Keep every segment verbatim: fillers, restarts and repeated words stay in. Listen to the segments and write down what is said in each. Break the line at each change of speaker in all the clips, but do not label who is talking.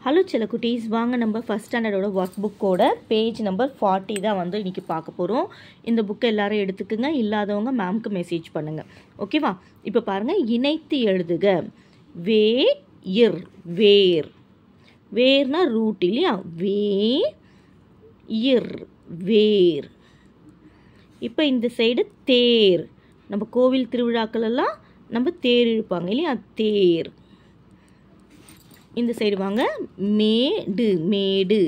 Hello செல்லக்குட்டீஸ், வாங்க நம்ம ஃபஸ்ட் ஸ்டாண்டர்டோட ஒர்க் புக்கோட பேஜ் நம்பர் ஃபார்ட்டி தான் வந்து இன்றைக்கி பார்க்க போகிறோம். இந்த புக்கை எல்லாரும் எடுத்துக்குங்க, இல்லாதவங்க மேம்க்கு மெசேஜ் பண்ணுங்கள். ஓகேவா? இப்போ பாருங்கள், இணைத்து எழுதுக. வே இர் வேர். வேர்னா ரூட் இல்லையா? வே இர் வேர். இப்போ இந்த சைடு தேர். நம்ம கோவில் திருவிழாக்கள் எல்லாம் நம்ம தேர் இழுப்பாங்க இல்லையா? தேர். இந்த சைடு வாங்க, மேடு மேடு.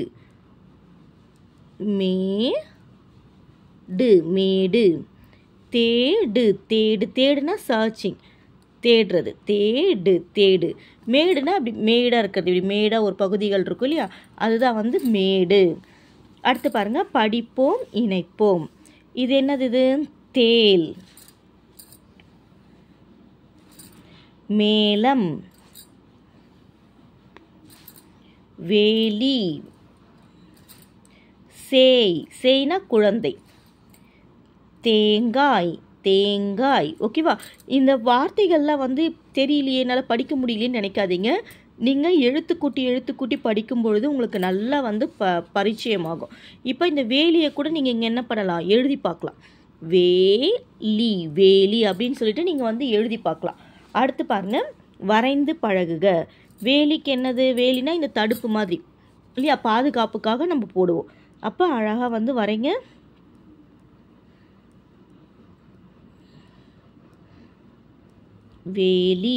மேடு மேடு. தேடு தேடு. தேடுனா சர்ச்சிங், தேடுறது. தேடு தேடு. மேடுனா அப்படி மேடாக இருக்கிறது, இப்படி மேடாக ஒரு பகுதிகள் இருக்கும் இல்லையா? அதுதான் வந்து மேடு. அடுத்து பாருங்க, படிப்போம் இணைப்போம். இது என்னது? இது தேல். மேளம். வேலி. சேய். சேய்னா குழந்தை. தேங்காய் தேங்காய். ஓகேவா? இந்த வார்த்தைகள்லாம் வந்து தெரியலையே, என்னால் படிக்க முடியலையேன்னு நினைக்காதீங்க. நீங்கள் எழுத்துக்கூட்டி எழுத்துக்கூட்டி படிக்கும் பொழுது உங்களுக்கு நல்லா வந்து ப பரிச்சயமாகும். இப்போ இந்த வேலியை கூட நீங்கள் இங்கே என்ன பண்ணலாம்? எழுதி பார்க்கலாம். வேலி வேலி அப்படின்னு சொல்லிட்டு நீங்கள் வந்து எழுதி பார்க்கலாம். அடுத்து பாருங்கள், வரைந்து பழகுக. வேலிக்கு என்னது? வேலினா இந்த தடுப்பு மாதிரி இல்லையா? பாதுகாப்புக்காக நம்ம போடுவோம். அப்போ அழகாக வந்து வரைங்க. வேலி.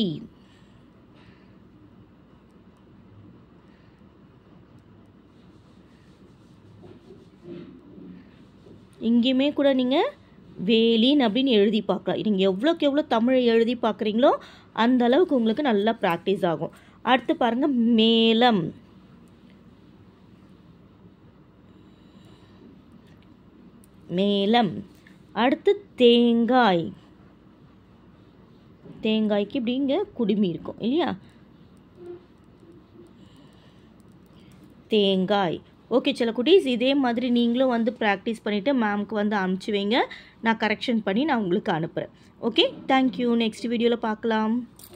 இங்கேயுமே கூட நீங்கள் வேலின்னு அப்படின்னு எழுதி பார்க்கலாம். நீங்கள் எவ்வளோக்கு எவ்வளோ தமிழை எழுதி பார்க்குறீங்களோ அந்த அளவுக்கு உங்களுக்கு நல்லா ப்ராக்டிஸ் ஆகும். அடுத்து பாருங்க, மேளம். மேளம். அடுத்து தேங்காய். தேங்காய்க்கு இப்படி இங்கே குடுமி இருக்கும் இல்லையா? தேங்காய். ஓகே செல்லக்குட்டீஸ், இதே மாதிரி நீங்களும் வந்து ப்ராக்டிஸ் பண்ணிவிட்டு மேம்க்கு வந்து அனுப்பிச்சி வைங்க. நான் கரெக்ஷன் பண்ணி நான் உங்களுக்கு அனுப்புகிறேன். Okay, thank you. நெக்ஸ்ட் வீடியோவில் பார்க்கலாம்.